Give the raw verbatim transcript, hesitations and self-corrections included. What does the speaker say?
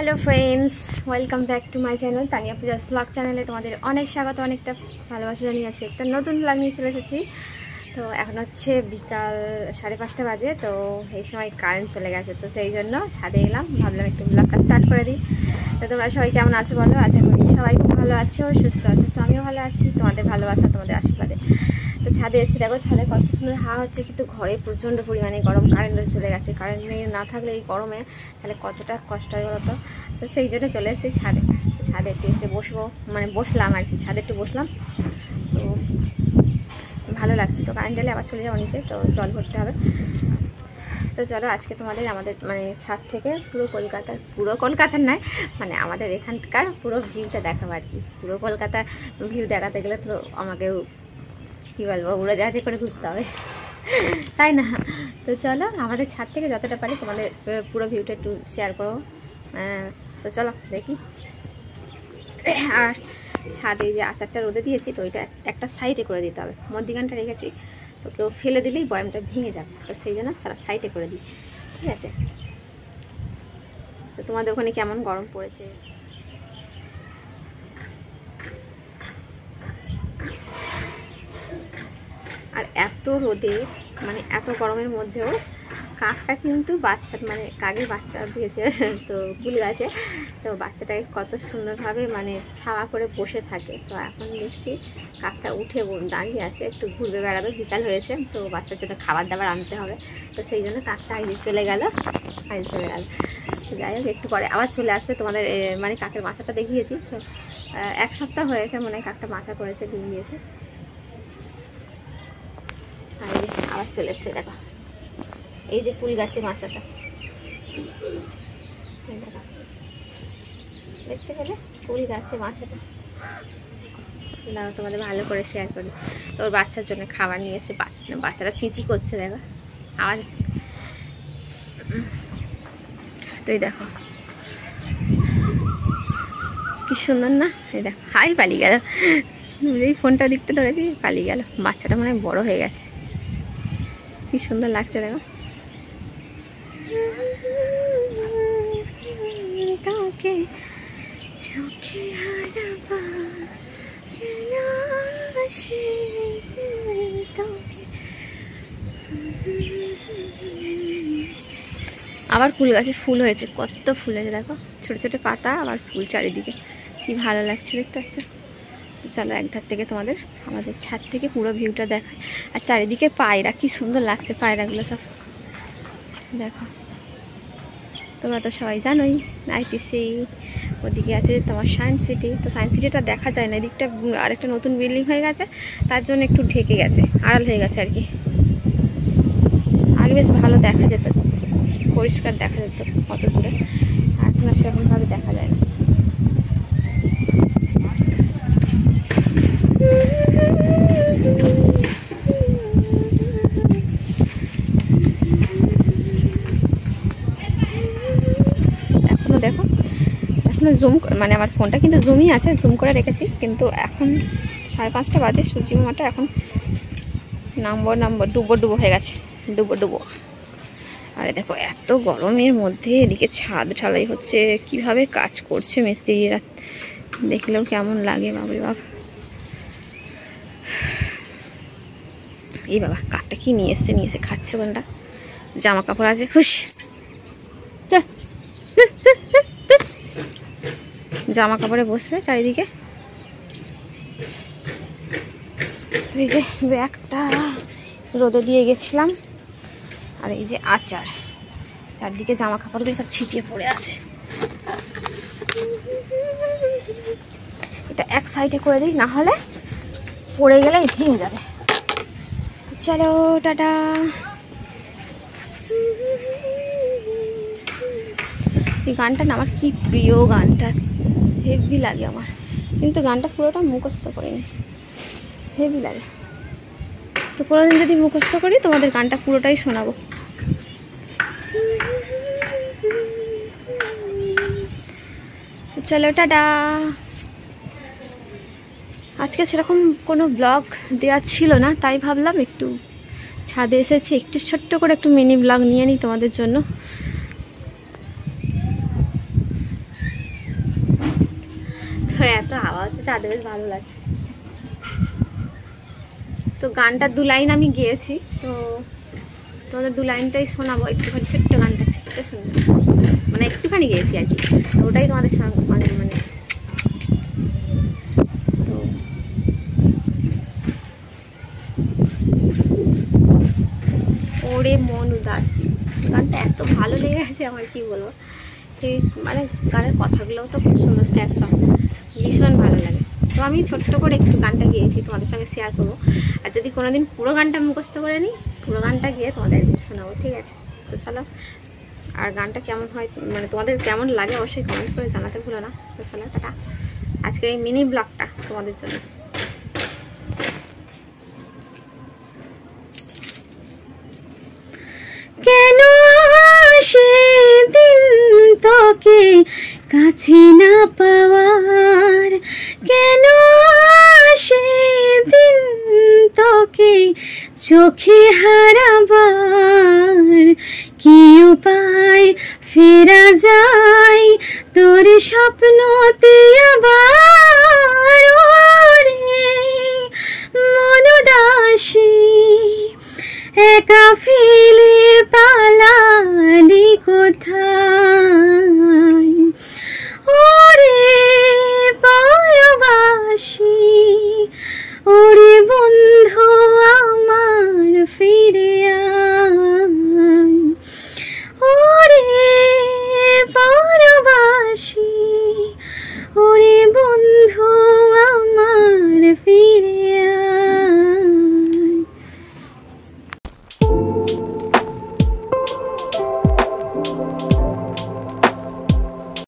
Hello friends welcome back to my channel Tania Puja's blog चैनले तुम्हारे अनेक स्वागत अनेकटा भालोबासा जानिয়ে আছি একটা নতুন ব্লগ নিয়ে চলে এসেছি। তো এখন হচ্ছে বিকাল সাড়ে পাঁচটা বাজে। তো এই সময় কারেন্ট চলে গেছে, তো সেই জন্য ছাদে এলাম, ভাবলাম একটু ব্লগটা স্টার্ট করে দিই। তো তোমরা সবাই কেমন আছো বলো? আশা করি সবাই খুব ভালো আছো, সুস্থ আছো। তো আমিও ভালো আছি, তোমাদের ভালোবাসা তোমাদের আশীর্বাদে। তো ছাদে এসে দেখো ছাদে কত সুন্দর হাওয়া হচ্ছে, কিন্তু ঘরে প্রচণ্ড পরিমাণে গরম, কারেন্টও চলে গেছে। কারেন্ট না থাকলে এই গরমে তাহলে কতটা কষ্ট হয় বলো তো। তো সেই জন্য চলে এসেছি ছাদে। ছাদে একটু এসে বসবো, মানে বসলাম আর কি, ছাদে একটু বসলাম। তো ভালো লাগছে। তো কারেন্ট এলে আবার চলে যাবো নিচে, তো জল ভরতে হবে। তো চলো আজকে তোমাদের আমাদের মানে ছাদ থেকে পুরো কলকাতার, পুরো কলকাতার নয় মানে আমাদের এখানকার পুরো ভিউটা দেখাবো আর কি। পুরো কলকাতার ভিউ দেখাতে গেলে তো আমাকেও কী বলবো উড়োজাহাজে করে ঘুরতে হবে, তাই না? তো চলো আমাদের ছাদ থেকে যতটা পারি তোমাদের পুরো ভিউটা একটু শেয়ার করবো। তো চলো দেখি। আর ছাদে যে আচারটা রোদে দিয়েছি, তো ওইটা একটা সাইডে করে দিতে হবে, মধ্যিখানটা রেখেছি। তো কেউ ফেলে দিলেই বয়ামটা ভেঙে যাবে, তো সেই জন্য ছাড়া সাইডে করে দিই, ঠিক আছে? তো তোমাদের ওখানে কেমন গরম পড়েছে? আর এত রোদে মানে এত গরমের মধ্যেও কাকটা কিন্তু বাচ্চা মানে কাকের বাচ্চা দিয়েছে তো ফুল গাছে। তো বাচ্চাটাকে কত সুন্দরভাবে মানে ছাওয়া করে বসে থাকে। তো এখন দেখছি কাকটা উঠে দাঁড়িয়ে আছে, একটু ঘুরবে বেড়াবে, বিকাল হয়েছে, তো বাচ্চার জন্য খাবার দাবার আনতে হবে। তো সেই জন্য কাকটা আগে চলে গেল আগে চলে গেল তো যাই হোক, একটু পরে আবার চলে আসবে। তোমাদের মানে কাকের বাসাটা দেখিয়েছি, তো এক সপ্তাহ হয়েছে মনে হয় কাকটা মাথা করেছে, ডিম দিয়েছে। আর এই যে আবার চলে এসছে, দেখো এই যে ফুল গাছে বাসাটা দেখতে পেলে, ফুল গাছে বাসাটা। দাঁড়াও তোমাদের ভালো করে শেয়ার করি। তো ওর বাচ্চার জন্য খাবার নিয়েছে, বাচ্চারা চিঁচি করছে, দেখো আওয়াজ হচ্ছে। তো এই দেখো কি সুন্দর না, এই দেখো হাই পালিয়ে গেল, এই ফোনটা দিকটা ধরেছি পালিয়ে গেল। বাচ্চাটা মানে বড় হয়ে গেছে, কি সুন্দর লাগছে দেখো। তোকে চোখে হারাবা আবার ফুল গাছে ফুল হয়েছে, কত ফুল হয়েছে দেখো, ছোট ছোট পাতা আবার ফুল চারিদিকে, কি ভালো লাগছে দেখতে পাচ্ছ। চলো একধার থেকে তোমাদের আমাদের ছাদ থেকে পুরো ভিউটা দেখায়। আর চারিদিকে পায়রা, কি সুন্দর লাগছে পায়রাগুলো সব দেখো। তোমরা তো সবাই জানোই আইটিসি, ওদিকে আছে তোমার সায়েন্স সিটি। তো সায়েন্স সিটিটা দেখা যায় না, এদিকটা আরেকটা নতুন বিল্ডিং হয়ে গেছে, তার জন্য একটু ঢেকে গেছে, আড়াল হয়ে গেছে আর কি। আগে বেশ ভালো দেখা যেত, পরিষ্কার দেখা যেত কত দূরে, এখন আর সেরকমভাবে দেখা যায় না। এখনো দেখো, এখনো জুম মানে আমার ফোনটা কিন্তু জুমই আছে, জুম করে রেখেছি, কিন্তু এখন সাড়ে পাঁচটা বাজে, সূর্যি মামাটা এখন নামবো নামবো ডুবো ডুবো হয়ে গেছে, ডুবো ডুবো। আরে দেখো এত গরমের মধ্যে এদিকে ছাদ ঢালাই হচ্ছে, কিভাবে কাজ করছে মিস্ত্রিরা, দেখলেও কেমন লাগে বাবরে বাপ। এই বাবা কাকটা কি নিয়ে এসছে, নিয়ে এসে খাচ্ছে কোনটা, জামা কাপড় আছে, হুস জামা কাপড়ে বসবে চারিদিকে। এই যে ব্যাগটা রোদে দিয়ে গেছিলাম, আর এই যে আচার, চারদিকে জামা কাপড়গুলো সব ছিটিয়ে পড়ে আছে। এটা এক সাইডে করে দিই, না হলে পড়ে গেলে ভেঙে যাবে। তো চলো টাটা। এই গানটা না আমার কি প্রিয়, গানটা হেভি লাগে আমার, কিন্তু গানটা পুরোটা মুখস্থ করিনি, হেভি লাগে। তো কোনোদিন যদি মুখস্থ করি তোমাদের গানটা পুরোটাই শোনাবো। চলো টাটা। আজকে সেরকম কোনো ব্লগ দেওয়া ছিল না, তাই ভাবলাম একটু ছাদে এসেছি, একটু ছোট্ট করে একটু মিনি ব্লগ নিয়ে নিই তোমাদের জন্য। হচ্ছে চাঁদে, বেশ ভালো লাগছে। তো গানটা দু লাইন আমি গেয়েছি, তো তোমাদের দু লাইনটাই শোনাবো। একটুখানি ছোট্ট গানটা ছোট্ট শুনবো, মানে একটুখানি গেয়েছি আর কি, তো ওটাই তোমাদের সঙ্গে মানে মানে তো ওরে মন উদাসী গানটা এত ভালো লেগে গেছে আমার, কি বলবো। এই মানে গানের কথাগুলোও তো খুব সুন্দর, স্যাড সং, ভীষণ ভালো লাগে। তো আমি ছোট্ট করে একটু গানটা গিয়েছি, তোমাদের সঙ্গে শেয়ার করবো। আর যদি কোনোদিন পুরো গানটা মুখস্থ করে নিই, পুরো গানটা গিয়ে তোমাদের শোনাবো, ঠিক আছে? তো চলো, আর গানটা কেমন হয় মানে তোমাদের কেমন লাগে অবশ্যই কমেন্ট করে জানাতে ভুলো না। তো চলো টাটা, আজকের এই মিনি ব্লগটা তোমাদের জন্য। কেন সেদিন তোকে কাছে না পাওয়ার, কেন সেদিন তোকে চোখে হারাবার, কি উপায় ফেরা যায় তোর স্বপ্নতে আবার, ওরে মন উদাসী একা ফেলে পালালি কোথায়, ওরে পরবাসী ওরে বন্ধু আমার ফিরে আয়, ওরে পরবাসী ওরে বন্ধু আমার ফিরে আয়।